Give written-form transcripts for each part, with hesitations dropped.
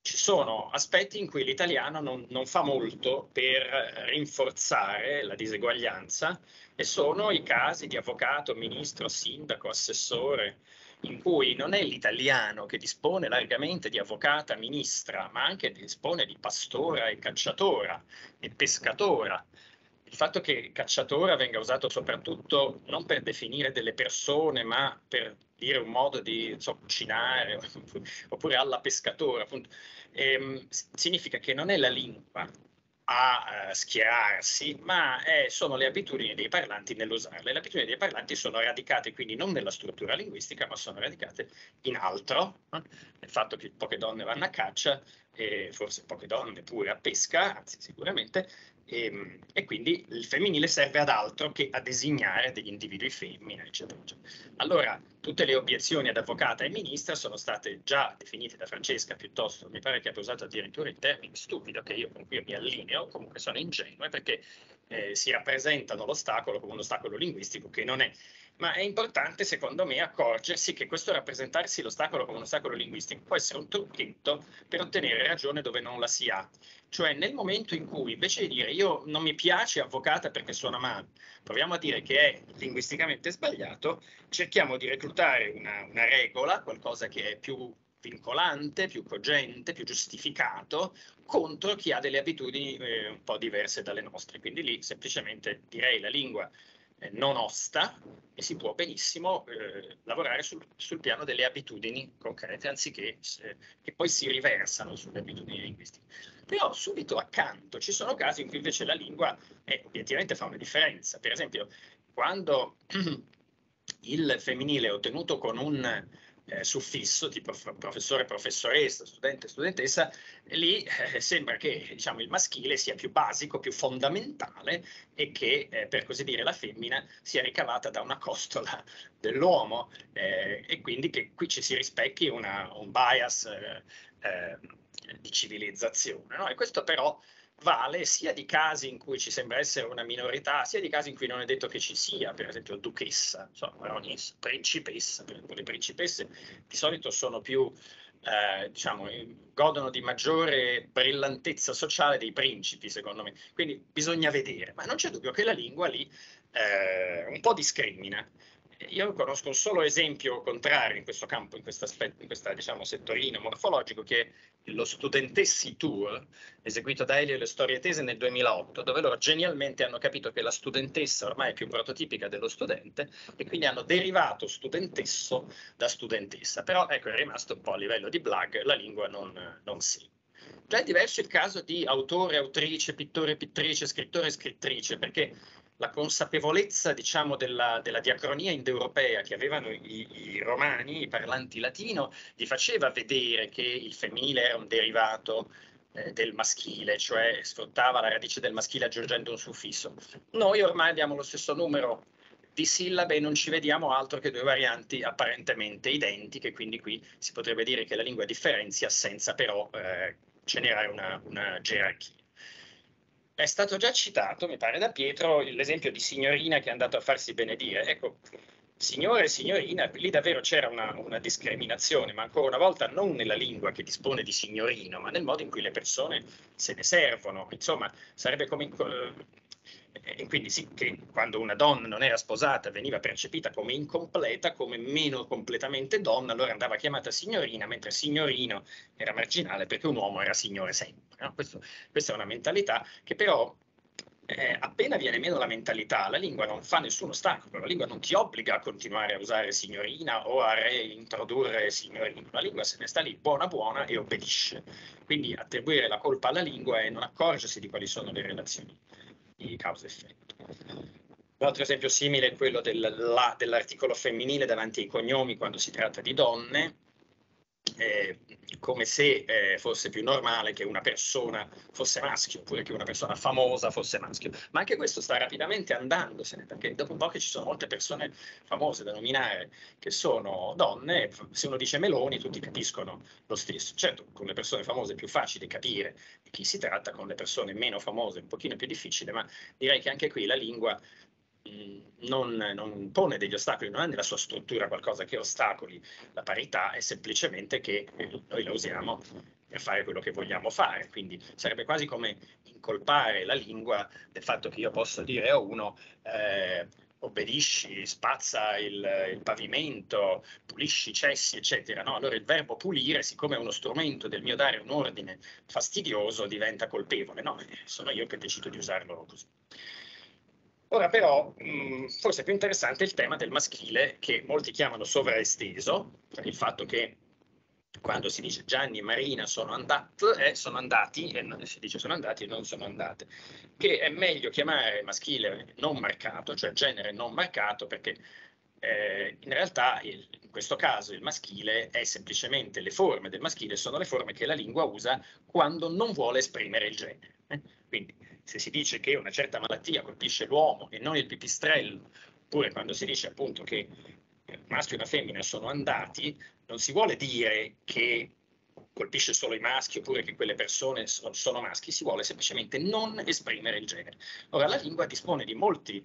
ci sono aspetti in cui l'italiano non fa molto per rinforzare la diseguaglianza e sono i casi di avvocato, ministro, sindaco, assessore, in cui non è l'italiano che dispone largamente di avvocata, ministra, ma anche dispone di pastora e cacciatora e pescatora. Il fatto che cacciatora venga usato soprattutto non per definire delle persone, ma per dire un modo di cucinare, oppure alla pescatora, appunto, significa che non è la lingua a schierarsi, ma sono le abitudini dei parlanti nell'usarle. Le abitudini dei parlanti sono radicate quindi non nella struttura linguistica, ma sono radicate in altro, nel fatto che poche donne vanno a caccia, e forse poche donne pure a pesca, anzi sicuramente, e quindi il femminile serve ad altro che a designare degli individui femmine, eccetera, eccetera. Allora, tutte le obiezioni ad avvocata e ministra sono state già definite da Francesca, piuttosto mi pare che abbia usato addirittura il termine stupido, con cui io mi allineo, comunque sono ingenue, perché si rappresentano l'ostacolo come un ostacolo linguistico che non è. Ma è importante, secondo me, accorgersi che questo rappresentarsi l'ostacolo come un ostacolo linguistico può essere un trucchetto per ottenere ragione dove non la si ha. Cioè, nel momento in cui, invece di dire io non mi piace avvocata perché suona male, proviamo a dire che è linguisticamente sbagliato, cerchiamo di reclutare una regola, qualcosa che è più vincolante, più cogente, più giustificato, contro chi ha delle abitudini un po' diverse dalle nostre. Quindi lì semplicemente direi la lingua non osta e si può benissimo lavorare sul piano delle abitudini concrete, anziché che poi si riversano sulle abitudini linguistiche. Però subito accanto ci sono casi in cui invece la lingua obiettivamente fa una differenza. Per esempio, quando il femminile è ottenuto con un suffisso, tipo professore, professoressa, studente, studentessa, lì sembra che diciamo, il maschile sia più basico, più fondamentale e che, per così dire, la femmina sia ricavata da una costola dell'uomo e quindi che qui ci si rispecchi un bias di civilizzazione. No? E questo però vale sia di casi in cui ci sembra essere una minorità, sia di casi in cui non è detto che ci sia, per esempio duchessa, insomma, ogni principessa, per esempio, le principesse di solito sono più, diciamo, godono di maggiore brillantezza sociale dei principi, secondo me. Quindi bisogna vedere, ma non c'è dubbio che la lingua lì un po' discrimina. Io conosco un solo esempio contrario in questo campo, in questo aspetto, in questo diciamo, settorino morfologico, che è lo Studentessi Tour, eseguito da Elio e le Storie Tese nel 2008, dove loro genialmente hanno capito che la studentessa ormai è più prototipica dello studente e quindi hanno derivato studentesso da studentessa. Però ecco, è rimasto un po' a livello di blag, la lingua non segue. Già è diverso il caso di autore, autrice, pittore, pittrice, scrittore, scrittrice, perché la consapevolezza, diciamo, della diacronia indoeuropea che avevano i romani, i parlanti latino, gli faceva vedere che il femminile era un derivato del maschile, cioè sfruttava la radice del maschile aggiungendo un suffisso. Noi ormai abbiamo lo stesso numero di sillabe e non ci vediamo altro che due varianti apparentemente identiche, quindi qui si potrebbe dire che la lingua differenzia senza però generare una gerarchia. È stato già citato, mi pare, da Pietro l'esempio di signorina che è andato a farsi benedire. Ecco, signore e signorina, lì davvero c'era una discriminazione, ma ancora una volta non nella lingua che dispone di signorino, ma nel modo in cui le persone se ne servono. Insomma, sarebbe come... E quindi sì, che quando una donna non era sposata veniva percepita come incompleta, come meno completamente donna, allora andava chiamata signorina, mentre signorino era marginale perché un uomo era signore sempre. No? Questa è una mentalità che però appena viene meno la mentalità, la lingua non fa nessun ostacolo, la lingua non ti obbliga a continuare a usare signorina o a reintrodurre signorino, la lingua se ne sta lì buona buona e obbedisce. Quindi attribuire la colpa alla lingua è non accorgersi di quali sono le relazioni di causa-effetto. Un altro esempio simile è quello dell'articolo femminile davanti ai cognomi quando si tratta di donne, come se fosse più normale che una persona fosse maschio, oppure che una persona famosa fosse maschio. Ma anche questo sta rapidamente andandosene, perché dopo un po' che ci sono molte persone famose da nominare che sono donne, se uno dice Meloni tutti capiscono lo stesso. Certo, con le persone famose è più facile capire di chi si tratta, con le persone meno famose è un pochino più difficile, ma direi che anche qui la lingua non pone degli ostacoli, non ha nella sua struttura qualcosa che ostacoli la parità, è semplicemente che noi la usiamo fare quello che vogliamo fare. Quindi sarebbe quasi come incolpare la lingua del fatto che io posso dire a uno obbedisci, spazza il pavimento, pulisci i cessi, eccetera. No? Allora il verbo pulire, siccome è uno strumento del mio dare un ordine fastidioso, diventa colpevole. No, sono io che decido di usarlo così. Ora però, forse più interessante è il tema del maschile, che molti chiamano sovraesteso, cioè il fatto che quando si dice Gianni e Marina sono andati, e si dice sono andati e non sono andate, che è meglio chiamare maschile non marcato, cioè genere non marcato, perché in realtà in questo caso il maschile è semplicemente, le forme del maschile sono le forme che la lingua usa quando non vuole esprimere il genere. Quindi se si dice che una certa malattia colpisce l'uomo e non il pipistrello, oppure quando si dice appunto che un maschio e una femmina sono andati, non si vuole dire che colpisce solo i maschi oppure che quelle persone sono maschi, si vuole semplicemente non esprimere il genere. Ora, la lingua dispone di molti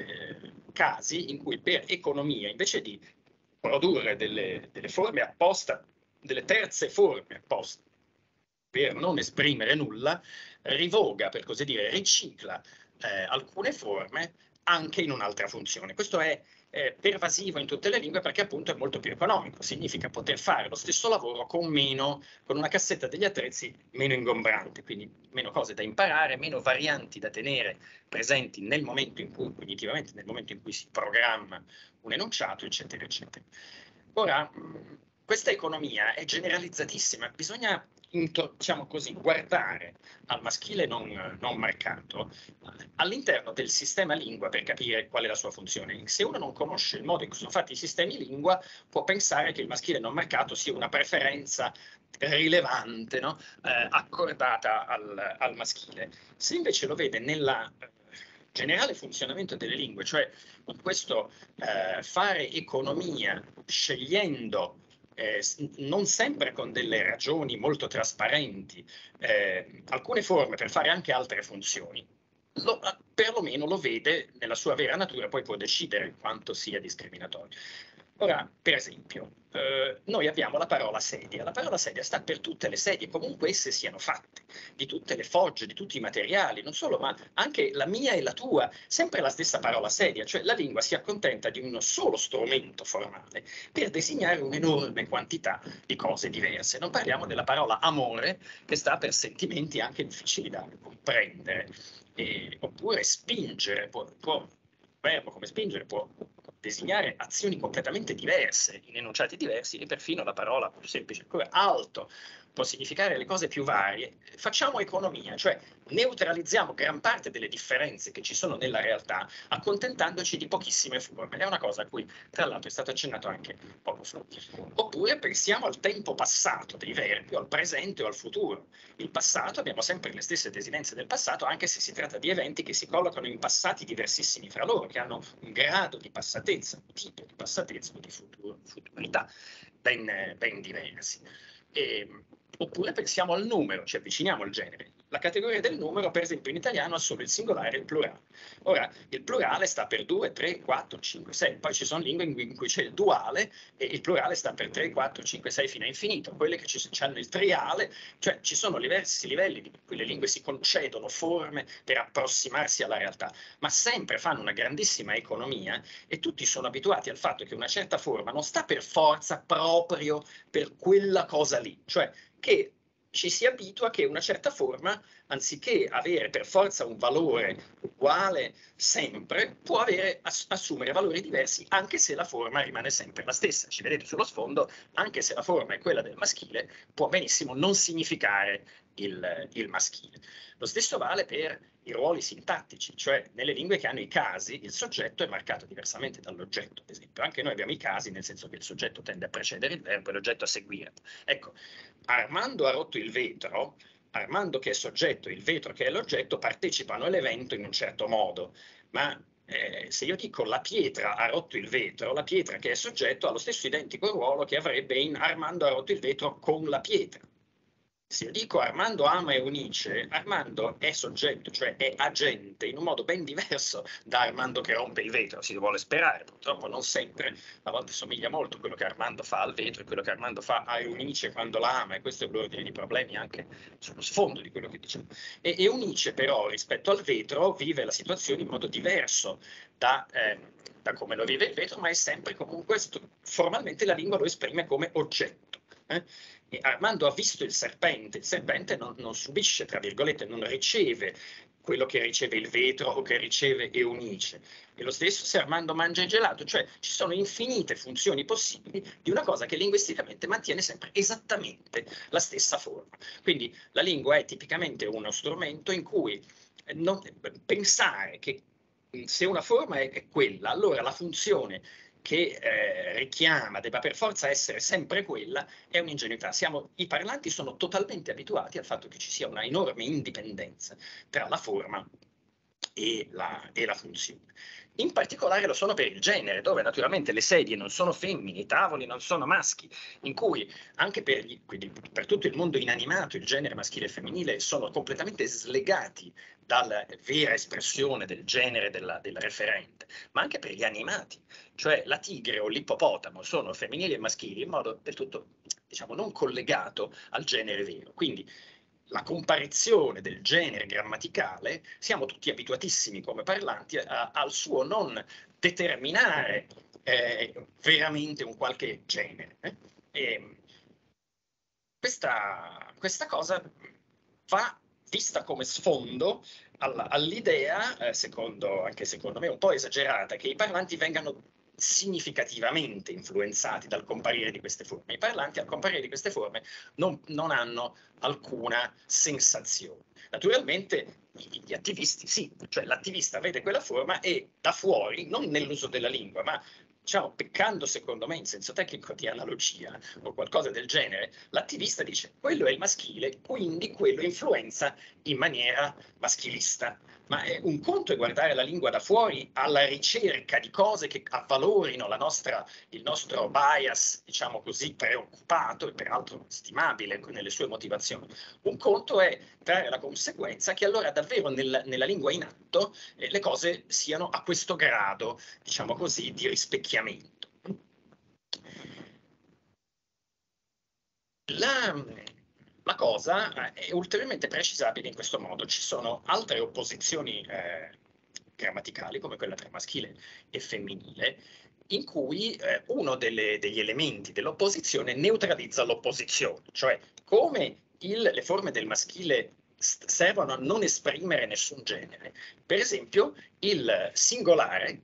casi in cui per economia, invece di produrre delle forme apposta, delle terze forme apposta, per non esprimere nulla, rivoga, per così dire, ricicla alcune forme anche in un'altra funzione. Questo è pervasivo in tutte le lingue perché appunto è molto più economico, significa poter fare lo stesso lavoro con una cassetta degli attrezzi meno ingombrante, quindi meno cose da imparare, meno varianti da tenere presenti nel momento in cui, cognitivamente, nel momento in cui si programma un enunciato, eccetera, eccetera. Ora, questa economia è generalizzatissima, bisogna diciamo così, guardare al maschile non marcato all'interno del sistema lingua per capire qual è la sua funzione. Se uno non conosce il modo in cui sono fatti i sistemi lingua, può pensare che il maschile non marcato sia una preferenza rilevante, no? Accordata al maschile. Se invece lo vede nella generale funzionamento delle lingue, cioè in questo fare economia scegliendo non sempre con delle ragioni molto trasparenti, alcune forme per fare anche altre funzioni, perlomeno lo vede nella sua vera natura, poi può decidere quanto sia discriminatorio. Ora, per esempio, noi abbiamo la parola sedia. La parola sedia sta per tutte le sedie, comunque esse siano fatte, di tutte le fogge, di tutti i materiali, non solo, ma anche la mia e la tua, sempre la stessa parola sedia, cioè la lingua si accontenta di uno solo strumento formale per designare un'enorme quantità di cose diverse. Non parliamo della parola amore, che sta per sentimenti anche difficili da comprendere, oppure spingere, un verbo come spingere può designare azioni completamente diverse, in enunciati diversi, e perfino la parola più semplice ancora, alto, può significare le cose più varie. Facciamo economia, cioè neutralizziamo gran parte delle differenze che ci sono nella realtà, accontentandoci di pochissime forme. È una cosa a cui, tra l'altro, è stato accennato anche poco fa. Oppure pensiamo al tempo passato dei verbi, o al presente o al futuro. Il passato, abbiamo sempre le stesse desinenze del passato, anche se si tratta di eventi che si collocano in passati diversissimi fra loro, che hanno un grado di passatezza, un tipo di passatezza o di futurità ben diversi. Oppure pensiamo al numero, ci avviciniamo al genere. La categoria del numero, per esempio, in italiano ha solo il singolare e il plurale. Ora, il plurale sta per 2, 3, 4, 5, 6. Poi ci sono lingue in cui c'è il duale e il plurale sta per 3, 4, 5, 6 fino a infinito. Quelle che hanno il triale, cioè ci sono diversi livelli in cui le lingue si concedono forme per approssimarsi alla realtà, ma sempre fanno una grandissima economia e tutti sono abituati al fatto che una certa forma non sta per forza proprio per quella cosa lì, cioè che ci si abitua che una certa forma, anziché avere per forza un valore uguale sempre, può assumere valori diversi, anche se la forma rimane sempre la stessa. Ci vedete sullo sfondo, anche se la forma è quella del maschile, può benissimo non significare il maschile. Lo stesso vale per i ruoli sintattici, cioè nelle lingue che hanno i casi, il soggetto è marcato diversamente dall'oggetto, ad esempio. Anche noi abbiamo i casi, nel senso che il soggetto tende a precedere il verbo e l'oggetto a seguire. Ecco, Armando ha rotto il vetro, Armando che è soggetto e il vetro che è l'oggetto partecipano all'evento in un certo modo, ma se io dico la pietra ha rotto il vetro, la pietra che è soggetto ha lo stesso identico ruolo che avrebbe in Armando ha rotto il vetro con la pietra. Se io dico Armando ama Eunice, Armando è soggetto, cioè è agente, in un modo ben diverso da Armando che rompe il vetro, si vuole sperare, purtroppo non sempre, a volte somiglia molto quello che Armando fa al vetro e quello che Armando fa a Eunice quando la ama, e questo è l'ordine di problemi anche sullo sfondo di quello che diciamo. E Eunice però rispetto al vetro vive la situazione in modo diverso da come lo vive il vetro, ma è sempre comunque, formalmente la lingua lo esprime come oggetto. E Armando ha visto il serpente non subisce, tra virgolette, non riceve quello che riceve il vetro o che riceve Eunice. E lo stesso se Armando mangia il gelato, cioè ci sono infinite funzioni possibili di una cosa che linguisticamente mantiene sempre esattamente la stessa forma. Quindi la lingua è tipicamente uno strumento in cui pensare che se una forma è quella, allora la funzione che richiama debba per forza essere sempre quella, è un'ingenuità. I parlanti sono totalmente abituati al fatto che ci sia una enorme indipendenza tra la forma e la funzione. In particolare lo sono per il genere, dove naturalmente le sedie non sono femmine, i tavoli non sono maschi, in cui anche quindi per tutto il mondo inanimato il genere maschile e femminile sono completamente slegati dalla vera espressione del genere del referente, ma anche per gli animati, cioè la tigre o l'ippopotamo sono femminili e maschili in modo del tutto, diciamo, non collegato al genere vero. Quindi la comparizione del genere grammaticale, siamo tutti abituatissimi come parlanti al suo non determinare veramente un qualche genere. E questa cosa va vista come sfondo all'idea, anche secondo me un po' esagerata, che i parlanti vengano significativamente influenzati dal comparire di queste forme. I parlanti al comparire di queste forme non hanno alcuna sensazione. Naturalmente gli attivisti sì, cioè l'attivista vede quella forma e da fuori, non nell'uso della lingua, ma diciamo, peccando secondo me in senso tecnico di analogia o qualcosa del genere, l'attivista dice quello è il maschile, quindi quello influenza in maniera maschilista. Ma un conto è guardare la lingua da fuori alla ricerca di cose che avvalorino il nostro bias, diciamo così, preoccupato e peraltro stimabile nelle sue motivazioni. Un conto è trarre la conseguenza che allora davvero nella lingua in atto le cose siano a questo grado, diciamo così, di rispecchiamento. La cosa è ulteriormente precisabile in questo modo. Ci sono altre opposizioni grammaticali, come quella tra maschile e femminile, in cui uno degli elementi dell'opposizione neutralizza l'opposizione, cioè come le forme del maschile servono a non esprimere nessun genere. Per esempio, il singolare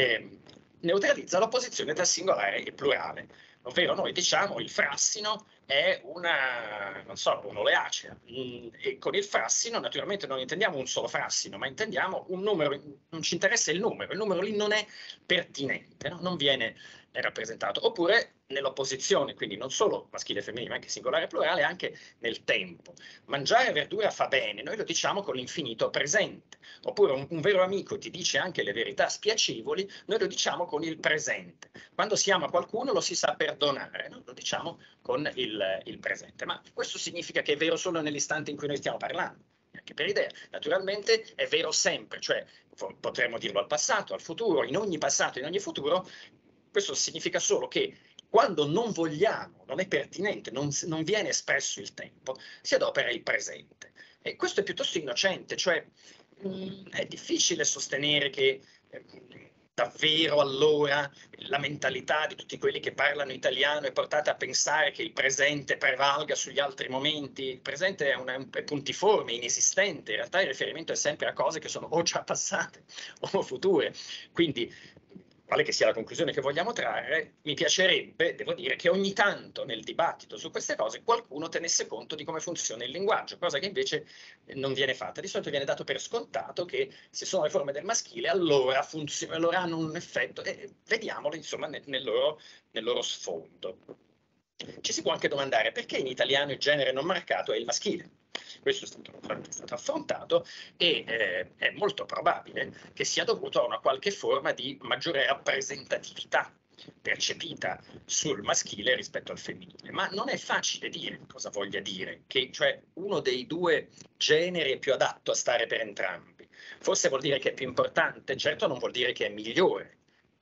neutralizza l'opposizione tra singolare e plurale, ovvero noi diciamo il frassino è non so, un'oleacea. E con il frassino naturalmente non intendiamo un solo frassino, ma intendiamo un numero, non ci interessa il numero lì non è pertinente, no? Non viene rappresentato. Oppure nell'opposizione, quindi non solo maschile e femminile, ma anche singolare e plurale, anche nel tempo. Mangiare verdura fa bene, noi lo diciamo con l'infinito presente. Oppure un vero amico ti dice anche le verità spiacevoli, noi lo diciamo con il presente. Quando si ama qualcuno lo si sa perdonare, no? Lo diciamo con il presente. Ma questo significa che è vero solo nell'istante in cui noi stiamo parlando, anche per idea. Naturalmente è vero sempre, cioè potremmo dirlo al passato, al futuro, in ogni passato, in ogni futuro. Questo significa solo che quando non vogliamo, non è pertinente, non viene espresso il tempo, si adopera il presente. E questo è piuttosto innocente, cioè è difficile sostenere che davvero allora la mentalità di tutti quelli che parlano italiano è portata a pensare che il presente prevalga sugli altri momenti. Il presente è puntiforme, inesistente, in realtà il riferimento è sempre a cose che sono o già passate o future. Quindi quale che sia la conclusione che vogliamo trarre, mi piacerebbe, devo dire, che ogni tanto nel dibattito su queste cose qualcuno tenesse conto di come funziona il linguaggio, cosa che invece non viene fatta. Di solito viene dato per scontato che se sono le forme del maschile allora hanno un effetto, e vediamolo insomma nel loro sfondo. Ci si può anche domandare perché in italiano il genere non marcato è il maschile. Questo è stato affrontato e è molto probabile che sia dovuto a una qualche forma di maggiore rappresentatività percepita sul maschile rispetto al femminile, ma non è facile dire cosa voglia dire, che cioè uno dei due generi è più adatto a stare per entrambi. Forse vuol dire che è più importante, certo non vuol dire che è migliore.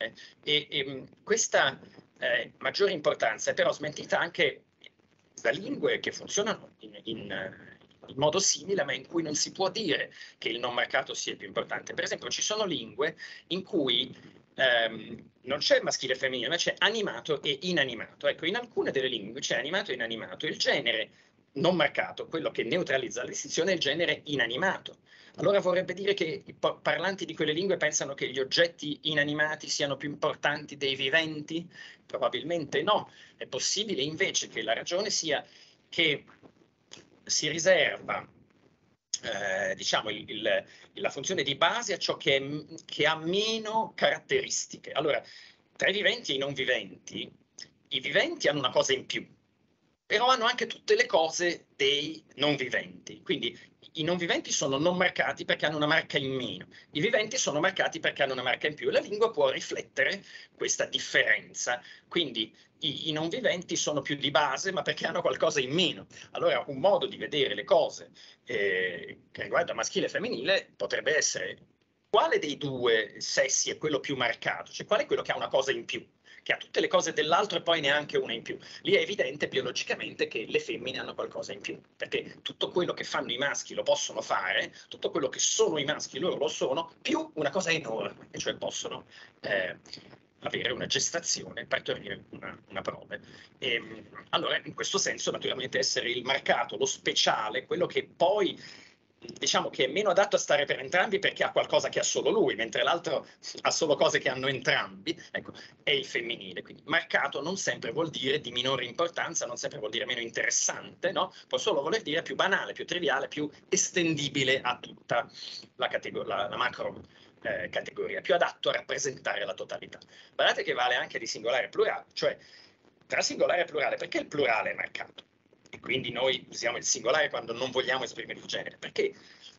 Questa maggiore importanza è però smentita anche da lingue che funzionano in modo simile, ma in cui non si può dire che il non marcato sia più importante. Per esempio, ci sono lingue in cui non c'è maschile e femminile, ma c'è animato e inanimato. Ecco, in alcune delle lingue c'è animato e inanimato. Il genere non marcato, quello che neutralizza la distinzione, è il genere inanimato. Allora vorrebbe dire che i parlanti di quelle lingue pensano che gli oggetti inanimati siano più importanti dei viventi? Probabilmente no. È possibile invece che la ragione sia che si riserva diciamo, la funzione di base a ciò che ha meno caratteristiche. Allora, tra i viventi e i non viventi, i viventi hanno una cosa in più, però hanno anche tutte le cose dei non viventi. Quindi i non viventi sono non marcati perché hanno una marca in meno, i viventi sono marcati perché hanno una marca in più, e la lingua può riflettere questa differenza. Quindi i non viventi sono più di base, ma perché hanno qualcosa in meno. Allora un modo di vedere le cose che riguarda maschile e femminile potrebbe essere: quale dei due sessi è quello più marcato? Cioè qual è quello che ha una cosa in più, che ha tutte le cose dell'altro e poi neanche una in più? Lì è evidente biologicamente che le femmine hanno qualcosa in più, perché tutto quello che fanno i maschi lo possono fare, tutto quello che sono i maschi loro lo sono, più una cosa enorme, e cioè possono avere una gestazione, partorire una prole. Allora, in questo senso, naturalmente, essere il marcato, lo speciale, quello che poi, diciamo, che è meno adatto a stare per entrambi perché ha qualcosa che ha solo lui, mentre l'altro ha solo cose che hanno entrambi, ecco, è il femminile. Quindi marcato non sempre vuol dire di minore importanza, non sempre vuol dire meno interessante, no? Può solo voler dire più banale, più triviale, più estendibile a tutta la macro categoria, più adatto a rappresentare la totalità. Guardate che vale anche di singolare e plurale, cioè tra singolare e plurale, perché il plurale è marcato? E quindi noi usiamo il singolare quando non vogliamo esprimere il genere, perché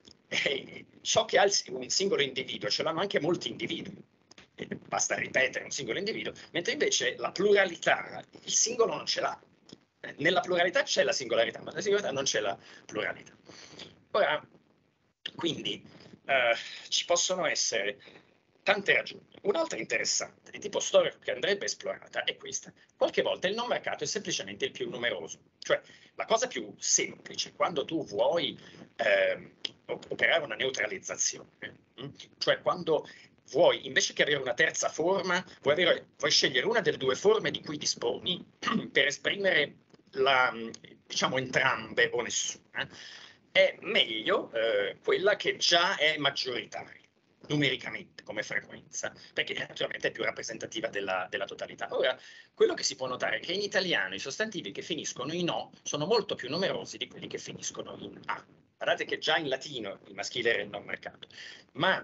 ciò che ha un singolo individuo ce l'hanno anche molti individui, basta ripetere un singolo individuo, mentre invece la pluralità, il singolo non ce l'ha. Nella pluralità c'è la singolarità, ma nella singolarità non c'è la pluralità. Ora, quindi, ci possono essere tante ragioni. Un'altra interessante, di tipo storico, che andrebbe esplorata, è questa. Qualche volta il non marcato è semplicemente il più numeroso. Cioè, la cosa più semplice, quando tu vuoi operare una neutralizzazione, cioè quando vuoi, invece che avere una terza forma, vuoi scegliere una delle due forme di cui disponi per esprimere diciamo entrambe o nessuna, è meglio quella che già è maggioritaria numericamente come frequenza, perché naturalmente è più rappresentativa della totalità. Ora, quello che si può notare è che in italiano i sostantivi che finiscono in O sono molto più numerosi di quelli che finiscono in A. Guardate che già in latino il maschile era il non marcato, ma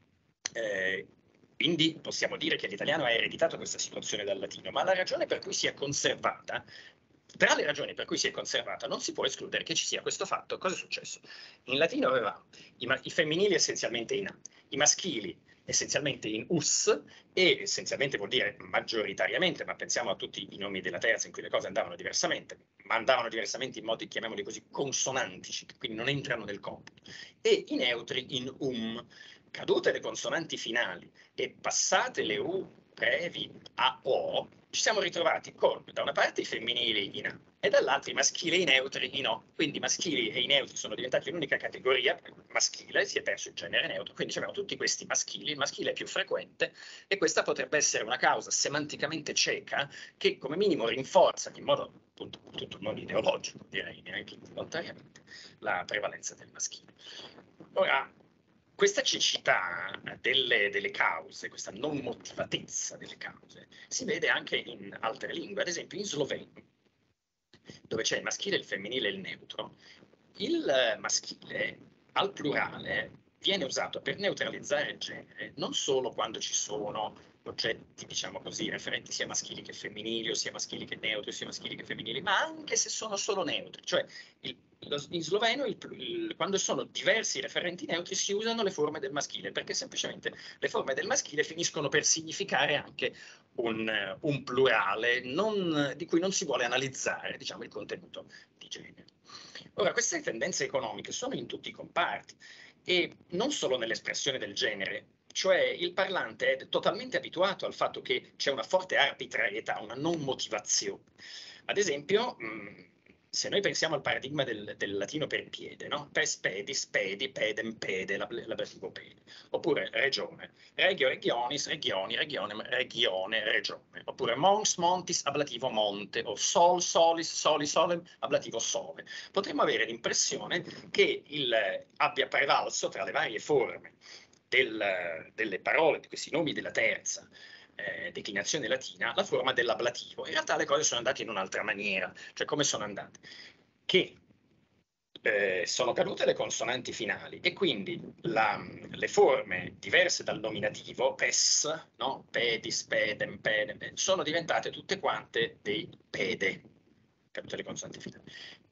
quindi possiamo dire che l'italiano ha ereditato questa situazione dal latino, ma la ragione per cui si è conservata, tra le ragioni per cui si è conservata, non si può escludere che ci sia questo fatto. Cosa è successo? In latino avevamo i femminili essenzialmente in A, i maschili essenzialmente in us, e essenzialmente vuol dire maggioritariamente, ma pensiamo a tutti i nomi della terza in cui le cose andavano diversamente, ma andavano diversamente in modi, chiamiamoli così, consonantici, che quindi non entrano nel computo, e i neutri in cadute le consonanti finali e passate le U brevi a O, ci siamo ritrovati con da una parte i femminili in A e dall'altra i maschili e i neutri in O. Quindi i maschili e i neutri sono diventati un'unica categoria maschile, si è perso il genere neutro, quindi abbiamo tutti questi maschili, il maschile è più frequente, e questa potrebbe essere una causa semanticamente cieca che come minimo rinforza in modo appunto tutto non ideologico, direi neanche involontariamente, la prevalenza del maschile. Ora, questa cecità delle cause, questa non motivatezza delle cause, si vede anche in altre lingue, ad esempio in sloveno, dove c'è il maschile, il femminile e il neutro. Il maschile al plurale viene usato per neutralizzare il genere non solo quando ci sono oggetti, diciamo così, referenti sia maschili che femminili, o sia maschili che neutri, sia maschili che femminili, ma anche se sono solo neutri. Cioè, in sloveno, quando sono diversi referenti neutri, si usano le forme del maschile, perché semplicemente le forme del maschile finiscono per significare anche un plurale di cui non si vuole analizzare, diciamo, il contenuto di genere. Ora, queste tendenze economiche sono in tutti i comparti e non solo nell'espressione del genere, cioè il parlante è totalmente abituato al fatto che c'è una forte arbitrarietà, una non motivazione. Ad esempio, se noi pensiamo al paradigma del latino per piede, no? Pes pedis, pedi, pedem, pede, l'ablativo pede. Oppure regione, regio, regionis, regioni, regionem, regione, regione. Oppure mons, montis, ablativo monte, o sol, solis, soli, solem, ablativo sole. Potremmo avere l'impressione che abbia prevalso tra le varie forme delle parole, di questi nomi della terza declinazione latina, la forma dell'ablativo. In realtà le cose sono andate in un'altra maniera. Cioè, come sono andate? Che sono cadute le consonanti finali e quindi le forme diverse dal nominativo, pes, no? Pedis, pedem, pedem, sono diventate tutte quante dei pede, cadute le consonanti finali.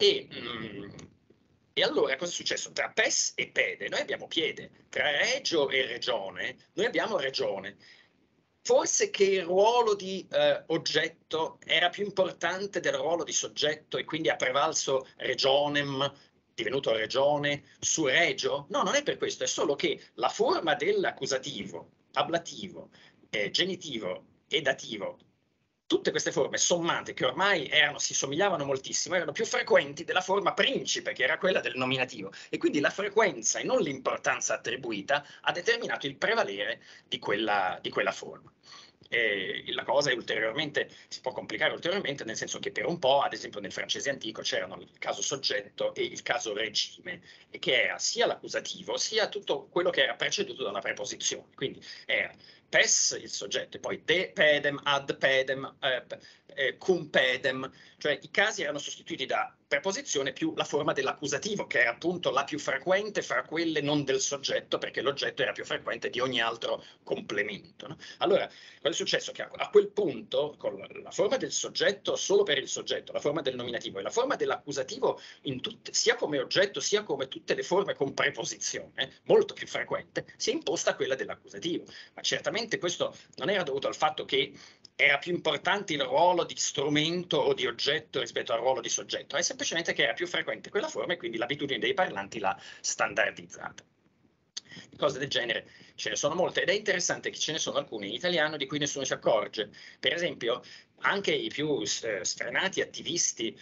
E allora cosa è successo? Tra pes e pede noi abbiamo piede, tra regio e regione noi abbiamo regione. Forse che il ruolo di oggetto era più importante del ruolo di soggetto e quindi ha prevalso regionem, divenuto regione, su regio? No, non è per questo, è solo che la forma dell'accusativo, ablativo, genitivo e dativo, tutte queste forme sommate che ormai si somigliavano moltissimo, erano più frequenti della forma principe, che era quella del nominativo. E quindi la frequenza e non l'importanza attribuita ha determinato il prevalere di quella forma. E la cosa si può complicare ulteriormente, nel senso che per un po', ad esempio nel francese antico, c'erano il caso soggetto e il caso regime, e che era sia l'accusativo, sia tutto quello che era preceduto da una preposizione. Quindi era pes, il soggetto, e poi de pedem, ad pedem, cum pedem, cioè i casi erano sostituiti da preposizione più la forma dell'accusativo, che era appunto la più frequente fra quelle non del soggetto, perché l'oggetto era più frequente di ogni altro complemento. No? Allora, cosa è successo? Che a quel punto, con la forma del soggetto solo per il soggetto, la forma del nominativo e la forma dell'accusativo sia come oggetto sia come tutte le forme con preposizione, molto più frequente, si è imposta quella dell'accusativo. Ma certamente questo non era dovuto al fatto che era più importante il ruolo di strumento o di oggetto rispetto al ruolo di soggetto, è semplicemente che era più frequente quella forma e quindi l'abitudine dei parlanti l'ha standardizzata. Cose del genere ce ne sono molte ed è interessante che ce ne sono alcune in italiano di cui nessuno si accorge. Per esempio, anche i più sfrenati attivisti,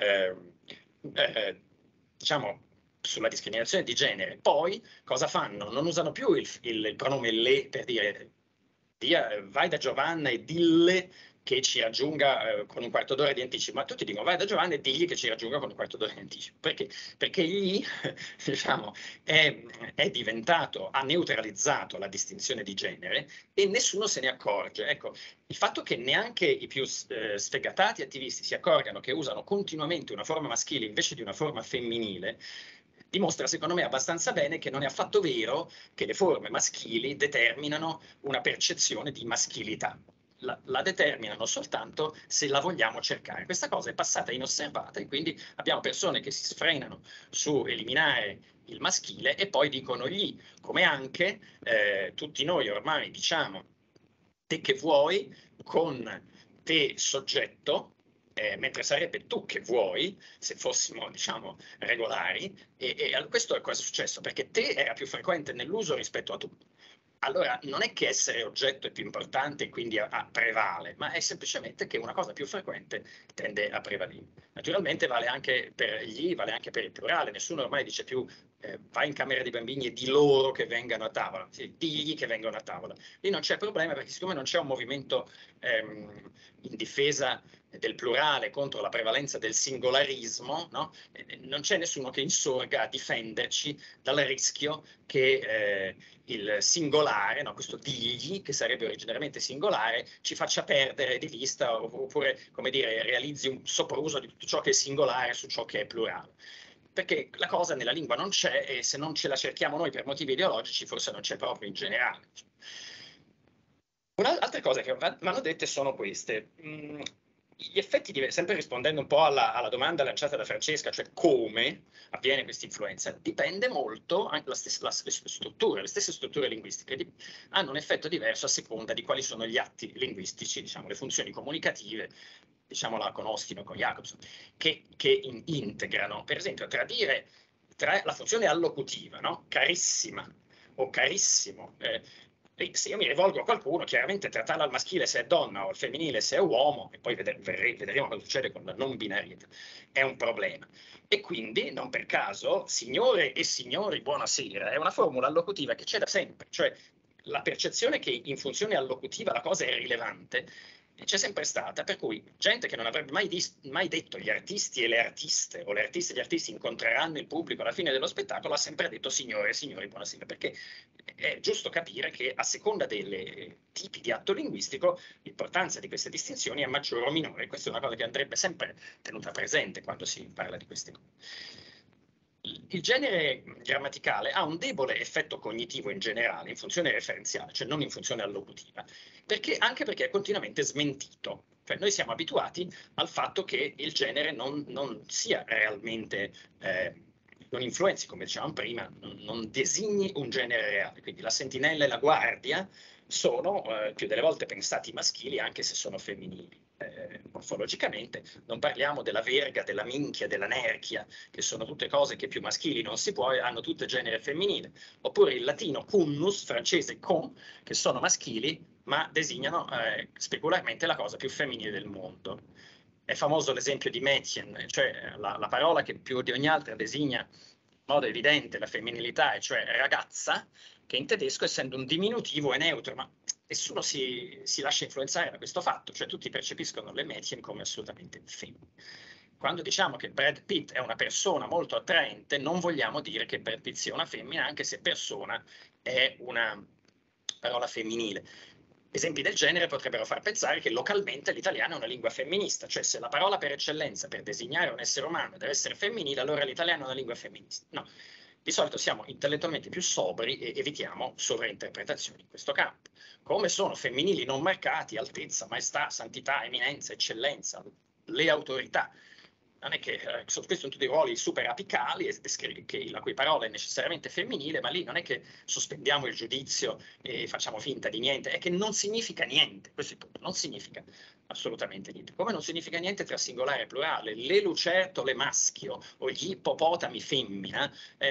diciamo, sulla discriminazione di genere, poi cosa fanno? Non usano più il pronome le per dire vai da Giovanna e dille che ci raggiunga con un quarto d'ora di anticipo, ma tutti dicono vai da Giovanna e digli che ci raggiunga con un quarto d'ora di anticipo. Perché? Perché lì, diciamo, è diventato, ha neutralizzato la distinzione di genere e nessuno se ne accorge. Ecco, il fatto che neanche i più sfegatati attivisti si accorgano che usano continuamente una forma maschile invece di una forma femminile, dimostra secondo me abbastanza bene che non è affatto vero che le forme maschili determinano una percezione di maschilità. La determinano soltanto se la vogliamo cercare. Questa cosa è passata inosservata e quindi abbiamo persone che si sfrenano su eliminare il maschile e poi dicono gli, come anche tutti noi ormai diciamo te che vuoi con te soggetto, mentre sarebbe tu che vuoi, se fossimo, diciamo, regolari, e questo è cosa è successo, perché te era più frequente nell'uso rispetto a tu. Allora, non è che essere oggetto è più importante e quindi prevale, ma è semplicemente che una cosa più frequente tende a prevalere. Naturalmente vale anche per gli, vale anche per il plurale, nessuno ormai dice più vai in camera dei bambini e di loro che vengano a tavola, sì, digli che vengono a tavola. Lì non c'è problema perché siccome non c'è un movimento in difesa del plurale contro la prevalenza del singolarismo, no? Non c'è nessuno che insorga a difenderci dal rischio che il singolare, no? Questo digli, che sarebbe originariamente singolare, ci faccia perdere di vista oppure, come dire, realizzi un soppruso di tutto ciò che è singolare su ciò che è plurale. Perché la cosa nella lingua non c'è e se non ce la cerchiamo noi per motivi ideologici forse non c'è proprio in generale. Altre cose che mi hanno dette sono queste. Gli effetti, sempre rispondendo un po' alla domanda lanciata da Francesca, cioè come avviene questa influenza, dipende molto, anche le stesse strutture linguistiche hanno un effetto diverso a seconda di quali sono gli atti linguistici, diciamo, le funzioni comunicative, diciamo la con Austin o con Jacobson, che integrano, per esempio, tra la funzione allocutiva, no? Carissima o carissimo, se io mi rivolgo a qualcuno, chiaramente trattarla al maschile se è donna o al femminile se è uomo, e poi vedremo cosa succede con la non binarietà, è un problema. E quindi, non per caso, signore e signori, buonasera, è una formula allocutiva che c'è da sempre, cioè la percezione che in funzione allocutiva la cosa è rilevante c'è sempre stata, per cui gente che non avrebbe mai detto gli artisti e le artiste, o le artiste e gli artisti incontreranno il pubblico alla fine dello spettacolo, ha sempre detto signore e signori, buonasera, perché è giusto capire che a seconda dei tipi di atto linguistico l'importanza di queste distinzioni è maggiore o minore. Questa è una cosa che andrebbe sempre tenuta presente quando si parla di queste cose. Il genere grammaticale ha un debole effetto cognitivo in generale, in funzione referenziale, cioè non in funzione allocutiva, anche perché è continuamente smentito. Cioè noi siamo abituati al fatto che il genere non sia realmente, non influenzi, come dicevamo prima, non designi un genere reale. Quindi la sentinella e la guardia sono più delle volte pensati maschili anche se sono femminili. Morfologicamente non parliamo della verga, della minchia, della nerchia, che sono tutte cose che più maschili non si può e hanno tutte genere femminile. Oppure il latino cunnus, francese con, che sono maschili ma designano specularmente la cosa più femminile del mondo. È famoso l'esempio di Mädchen, cioè la parola che più di ogni altra designa in modo evidente la femminilità, e cioè ragazza, che in tedesco, essendo un diminutivo, è neutro, ma nessuno si lascia influenzare da questo fatto, cioè tutti percepiscono le Mädchen come assolutamente femmine. Quando diciamo che Brad Pitt è una persona molto attraente, non vogliamo dire che Brad Pitt sia una femmina, anche se persona è una parola femminile. Esempi del genere potrebbero far pensare che localmente l'italiano è una lingua femminista, cioè se la parola per eccellenza per designare un essere umano deve essere femminile, allora l'italiano è una lingua femminista. No, di solito siamo intellettualmente più sobri e evitiamo sovrainterpretazioni in questo campo. Come sono femminili non marcati altezza, maestà, santità, eminenza, eccellenza, le autorità. Non è che questi sono tutti ruoli super apicali la cui parola è necessariamente femminile, ma lì non è che sospendiamo il giudizio e facciamo finta di niente, è che non significa niente, questo è il punto, non significa assolutamente niente. Come non significa niente tra singolare e plurale, le lucertole maschio o gli ippopotami femmina,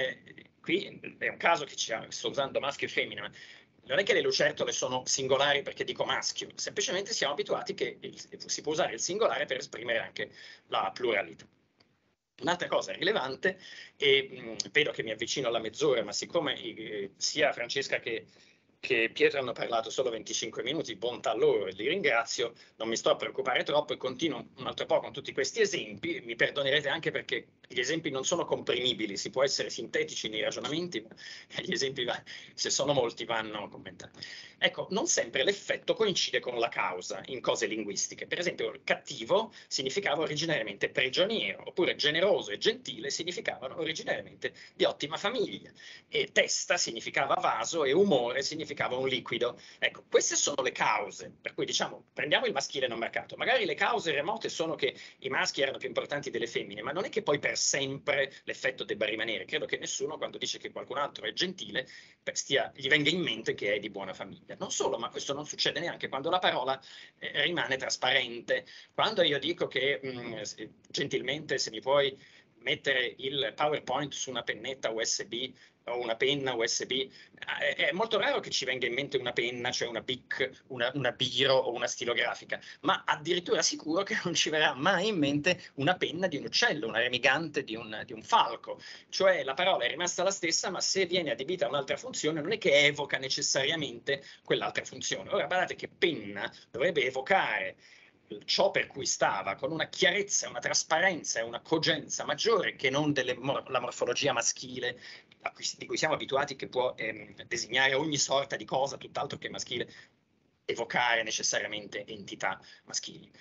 qui è un caso che sto usando maschio e femmina, ma non è che le lucertole sono singolari perché dico maschio, semplicemente siamo abituati che si può usare il singolare per esprimere anche la pluralità. Un'altra cosa rilevante, e vedo che mi avvicino alla mezz'ora, ma siccome sia Francesca che Pietro hanno parlato solo 25 minuti, bontà loro e li ringrazio, non mi sto a preoccupare troppo e continuo un altro po' con tutti questi esempi. Mi perdonerete anche perché gli esempi non sono comprimibili, si può essere sintetici nei ragionamenti, ma gli esempi, se sono molti, vanno commentati. Ecco, non sempre l'effetto coincide con la causa in cose linguistiche. Per esempio, cattivo significava originariamente prigioniero, oppure generoso e gentile significavano originariamente di ottima famiglia, e testa significava vaso e umore significava un liquido. Ecco, queste sono le cause, per cui diciamo, prendiamo il maschile non marcato. Magari le cause remote sono che i maschi erano più importanti delle femmine, ma non è che poi per sempre l'effetto debba rimanere. Credo che nessuno, quando dice che qualcun altro è gentile, gli venga in mente che è di buona famiglia. Non solo, ma questo non succede neanche quando la parola rimane trasparente. Quando io dico che gentilmente, se mi puoi mettere il PowerPoint su una pennetta USB o una penna USB, è molto raro che ci venga in mente una penna, cioè una BIC, una biro o una stilografica, ma addirittura sicuro che non ci verrà mai in mente una penna di un uccello, una remigante di un falco. Cioè la parola è rimasta la stessa, ma se viene adibita a un'altra funzione non è che evoca necessariamente quell'altra funzione. Ora guardate che penna dovrebbe evocare ciò per cui stava, con una chiarezza, una trasparenza e una cogenza maggiore che non la morfologia maschile di cui siamo abituati, che può designare ogni sorta di cosa, tutt'altro che maschile, evocare necessariamente entità maschili.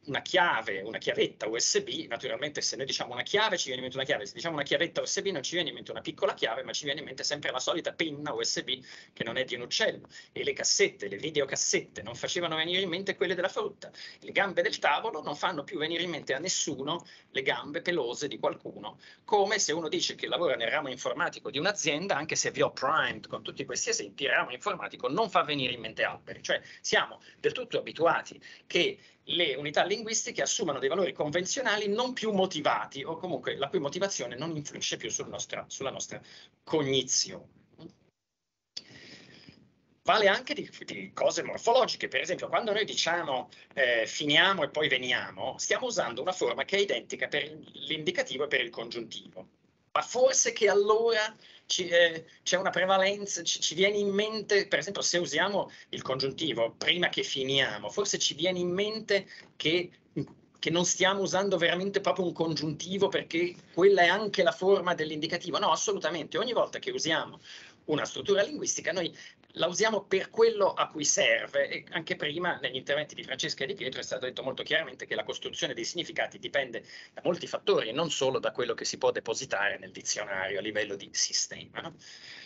una chiave, una chiavetta USB, naturalmente se noi diciamo una chiave ci viene in mente una chiave, se diciamo una chiavetta USB non ci viene in mente una piccola chiave, ma ci viene in mente sempre la solita pinna USB che non è di un uccello. E le cassette, le videocassette non facevano venire in mente quelle della frutta. Le gambe del tavolo non fanno più venire in mente a nessuno le gambe pelose di qualcuno, come se uno dice che lavora nel ramo informatico di un'azienda, anche se vi ho primed con tutti questi esempi, il ramo informatico non fa venire in mente alberi, cioè siamo del tutto abituati che le unità linguistiche assumano dei valori convenzionali non più motivati o comunque la cui motivazione non influisce più sulla nostra cognizione. Vale anche di cose morfologiche, per esempio quando noi diciamo finiamo e poi veniamo, stiamo usando una forma che è identica per l'indicativo e per il congiuntivo, ma forse che allora c'è una prevalenza, ci viene in mente, per esempio se usiamo il congiuntivo prima che finiamo, forse ci viene in mente che non stiamo usando veramente proprio un congiuntivo perché quella è anche la forma dell'indicativo. No, assolutamente, ogni volta che usiamo una struttura linguistica noi la usiamo per quello a cui serve, e anche prima negli interventi di Francesca e di Pietro è stato detto molto chiaramente che la costruzione dei significati dipende da molti fattori e non solo da quello che si può depositare nel dizionario a livello di sistema, no?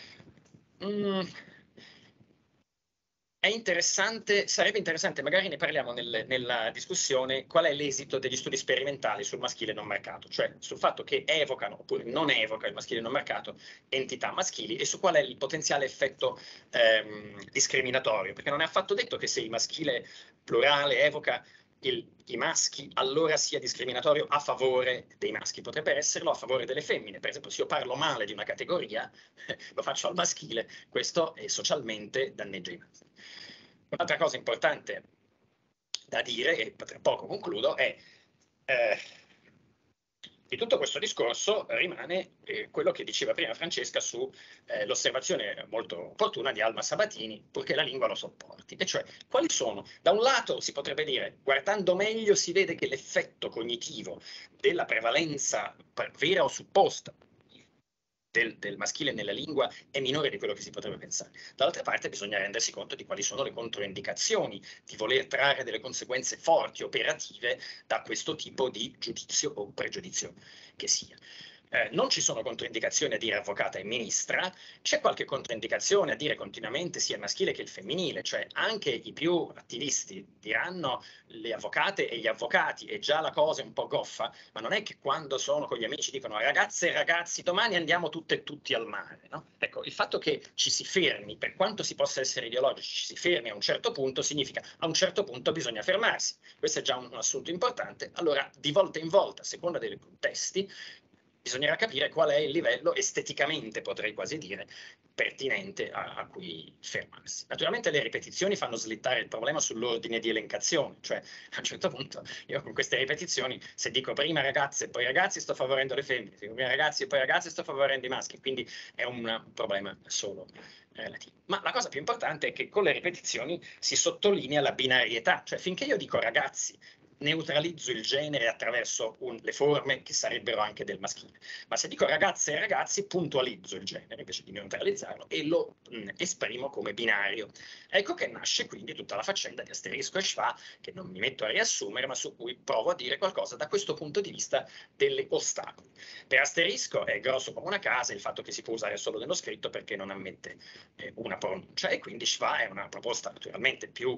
È interessante, sarebbe interessante, magari ne parliamo nella discussione, qual è l'esito degli studi sperimentali sul maschile non marcato, cioè sul fatto che evocano oppure non evoca il maschile non marcato entità maschili e su qual è il potenziale effetto discriminatorio, perché non è affatto detto che se il maschile plurale evoca i maschi, allora sia discriminatorio a favore dei maschi, potrebbe esserlo a favore delle femmine. Per esempio, se io parlo male di una categoria, lo faccio al maschile, questo è socialmente danneggia i maschi. Un'altra cosa importante da dire, e tra poco concludo, è di tutto questo discorso rimane quello che diceva prima Francesca sull'osservazione molto opportuna di Alma Sabatini, purché la lingua lo sopporti. E cioè, quali sono? Da un lato si potrebbe dire, guardando meglio si vede che l'effetto cognitivo della prevalenza vera o supposta del maschile nella lingua è minore di quello che si potrebbe pensare. Dall'altra parte bisogna rendersi conto di quali sono le controindicazioni di voler trarre delle conseguenze forti, operative, da questo tipo di giudizio o pregiudizio che sia. Non ci sono controindicazioni a dire avvocata e ministra, c'è qualche controindicazione a dire continuamente sia il maschile che il femminile, cioè anche i più attivisti diranno le avvocate e gli avvocati, e già la cosa è un po' goffa, ma non è che quando sono con gli amici dicono ragazze e ragazzi domani andiamo tutte e tutti al mare, no? Ecco, il fatto che ci si fermi, per quanto si possa essere ideologici, ci si fermi a un certo punto significa a un certo punto bisogna fermarsi. Questo è già un assunto importante. Allora, di volta in volta, a seconda dei contesti, bisognerà capire qual è il livello esteticamente, potrei quasi dire, pertinente a cui fermarsi. Naturalmente le ripetizioni fanno slittare il problema sull'ordine di elencazione, cioè a un certo punto io con queste ripetizioni, se dico prima ragazze e poi ragazzi sto favorendo le femmine, se dico prima ragazzi e poi ragazze sto favorendo i maschi, quindi è un problema solo relativo. Ma la cosa più importante è che con le ripetizioni si sottolinea la binarietà, cioè finché io dico ragazzi neutralizzo il genere attraverso le forme che sarebbero anche del maschile. Ma se dico ragazze e ragazzi, puntualizzo il genere invece di neutralizzarlo e lo esprimo come binario. Ecco che nasce quindi tutta la faccenda di Asterisco e Schwa, che non mi metto a riassumere, ma su cui provo a dire qualcosa da questo punto di vista delle ostacoli. Per Asterisco è grosso come una casa il fatto che si può usare solo nello scritto perché non ammette una pronuncia, e quindi Schwa è una proposta naturalmente più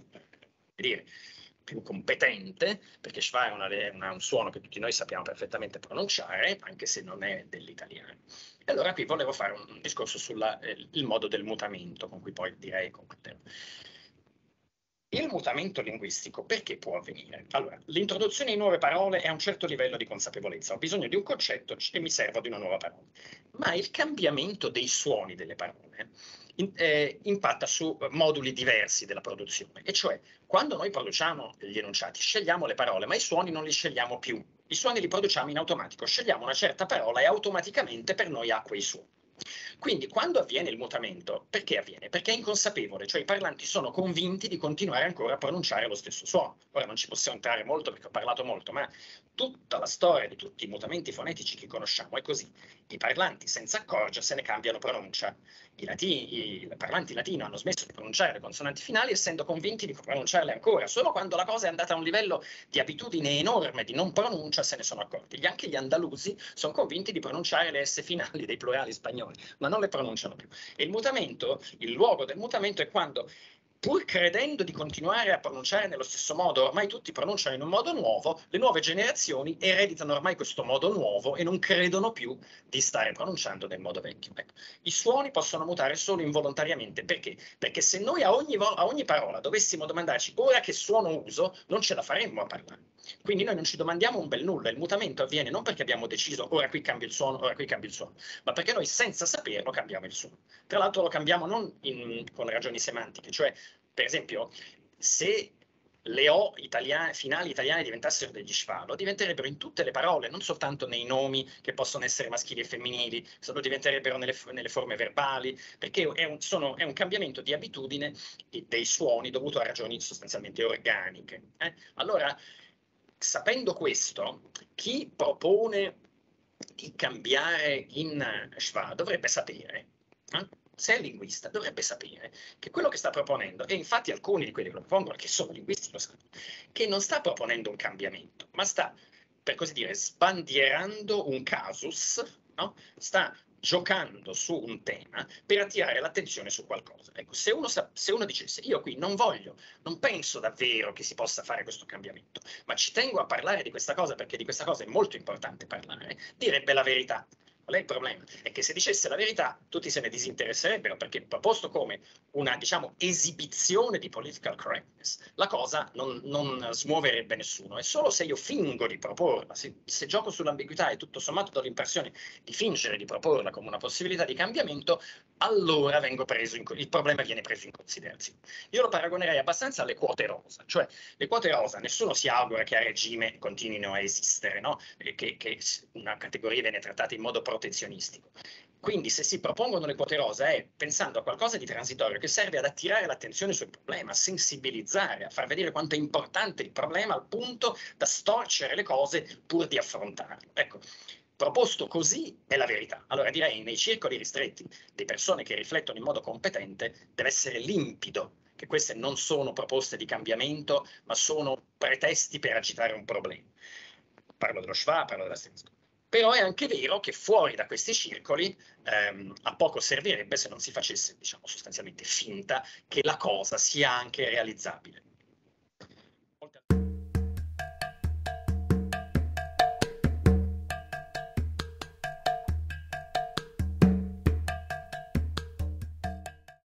competente, perché Schwa è un suono che tutti noi sappiamo perfettamente pronunciare, anche se non è dell'italiano. E allora qui volevo fare un discorso sul modo del mutamento, con cui poi direi concluderò. Il mutamento linguistico perché può avvenire? Allora, l'introduzione di nuove parole è a un certo livello di consapevolezza, ho bisogno di un concetto e mi servo di una nuova parola. Ma il cambiamento dei suoni delle parole impatta su moduli diversi della produzione, e cioè quando noi produciamo gli enunciati scegliamo le parole, ma i suoni non li scegliamo più, i suoni li produciamo in automatico, scegliamo una certa parola e automaticamente per noi ha quei suoni. Quindi quando avviene il mutamento, perché avviene? Perché è inconsapevole, cioè i parlanti sono convinti di continuare ancora a pronunciare lo stesso suono. Ora non ci possiamo entrare molto perché ho parlato molto, ma tutta la storia di tutti i mutamenti fonetici che conosciamo è così. I parlanti senza accorgersene cambiano pronuncia. I parlanti latino hanno smesso di pronunciare le consonanti finali essendo convinti di pronunciarle ancora. Solo quando la cosa è andata a un livello di abitudine enorme di non pronuncia se ne sono accorti. Anche gli andalusi sono convinti di pronunciare le S finali dei plurali spagnoli, ma non le pronunciano più. E il mutamento, il luogo del mutamento è quando, pur credendo di continuare a pronunciare nello stesso modo, ormai tutti pronunciano in un modo nuovo, le nuove generazioni ereditano ormai questo modo nuovo e non credono più di stare pronunciando nel modo vecchio. Ecco. I suoni possono mutare solo involontariamente. Perché? Perché se noi a ogni parola dovessimo domandarci ora che suono uso, non ce la faremmo a parlare. Quindi noi non ci domandiamo un bel nulla, il mutamento avviene non perché abbiamo deciso ora qui cambio il suono, ora qui cambio il suono, ma perché noi senza saperlo cambiamo il suono. Tra l'altro lo cambiamo non con ragioni semantiche, cioè per esempio se le O finali italiane diventassero degli schwa, lo diventerebbero in tutte le parole, non soltanto nei nomi che possono essere maschili e femminili, lo diventerebbero nelle forme verbali, perché è un cambiamento di abitudine dei suoni dovuto a ragioni sostanzialmente organiche. Allora, sapendo questo, chi propone di cambiare in schwa dovrebbe sapere, se è linguista, dovrebbe sapere che quello che sta proponendo, e infatti alcuni di quelli che lo propongono, che sono linguisti, lo sanno, che non sta proponendo un cambiamento, ma sta, per così dire, sbandierando un casus, no? Sta giocando su un tema per attirare l'attenzione su qualcosa. Ecco, se uno dicesse, io qui non penso davvero che si possa fare questo cambiamento, ma ci tengo a parlare di questa cosa perché di questa cosa è molto importante parlare, direbbe la verità. Qual è il problema? È che se dicesse la verità tutti se ne disinteresserebbero, perché proposto come una, diciamo, esibizione di political correctness, la cosa non smuoverebbe nessuno. È solo se io fingo di proporla, se gioco sull'ambiguità e tutto sommato do l'impressione di fingere di proporla come una possibilità di cambiamento, allora il problema viene preso in considerazione. Io lo paragonerei abbastanza alle quote rosa, cioè le quote rosa nessuno si augura che a regime continuino a esistere, no? Che una categoria viene trattata in modo protezionistico. Quindi se si propongono le quote rosa è pensando a qualcosa di transitorio che serve ad attirare l'attenzione sul problema, a sensibilizzare, a far vedere quanto è importante il problema al punto da storcere le cose pur di affrontarlo. Ecco, proposto così è la verità. Allora direi nei circoli ristretti di persone che riflettono in modo competente deve essere limpido che queste non sono proposte di cambiamento, ma sono pretesti per agitare un problema. Parlo dello schwa, parlo dell'asterisco. Però è anche vero che fuori da questi circoli a poco servirebbe se non si facesse, diciamo, sostanzialmente finta che la cosa sia anche realizzabile.